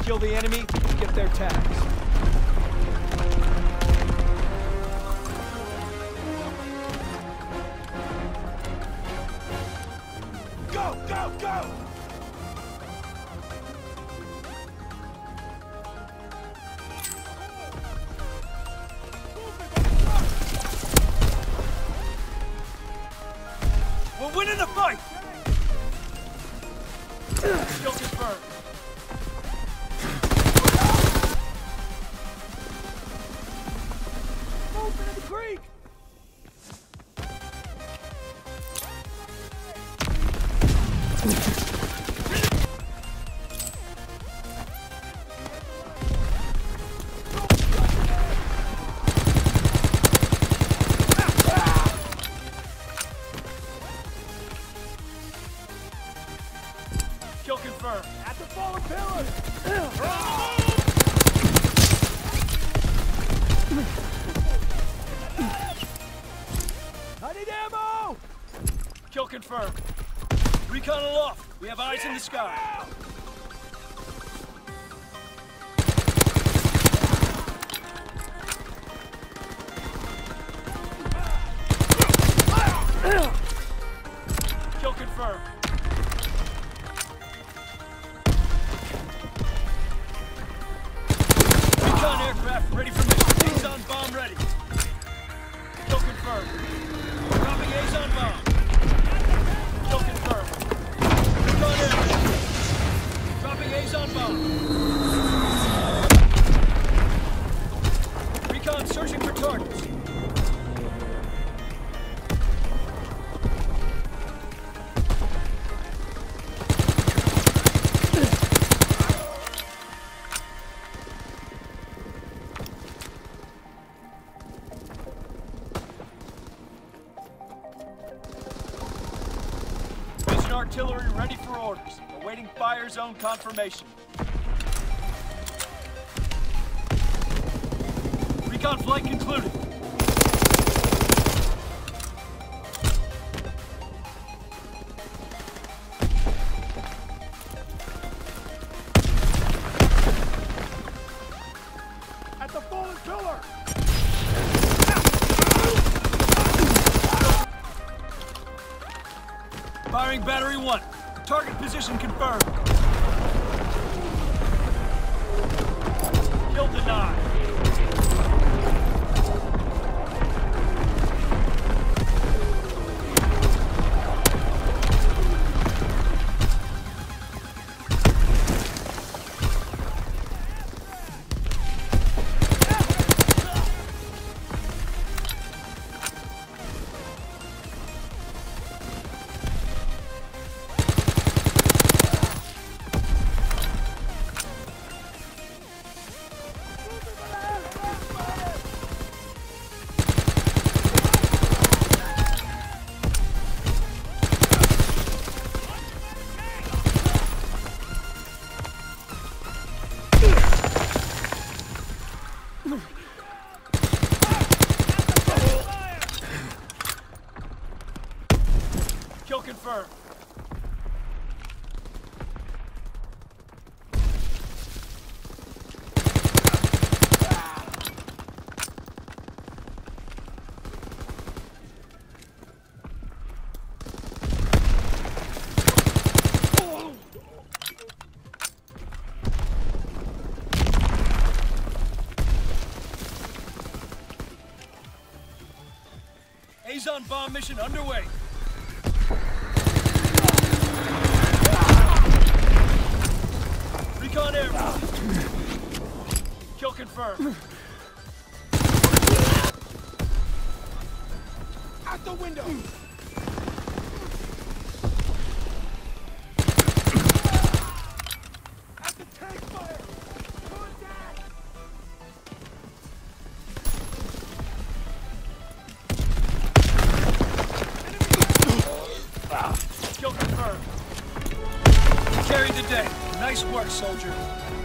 kill the enemy and get their tags. Go, go, go! We're winning the fight! Kill confirmed. Movement in the creek! Kill confirmed. At the fallen pillar! I need ammo! Kill confirmed. Recon aloft. We have eyes in the sky. Kill confirmed. Recon aircraft ready for mission. Azon bomb ready. Kill confirmed. Dropping Azon bomb. Kill confirmed. Recon aircraft. Dropping Azon bomb. Recon searching for targets. Artillery ready for orders. Awaiting fire zone confirmation. Recon flight concluded. At the fallen pillar! Firing battery 1. Target position confirmed. Kill denied. Kill confirmed. Azon bomb mission underway. Recon air. Kill confirmed. Out the window. At the tank fire. Contact. Kill confirmed. Carried the day. Nice work, soldier.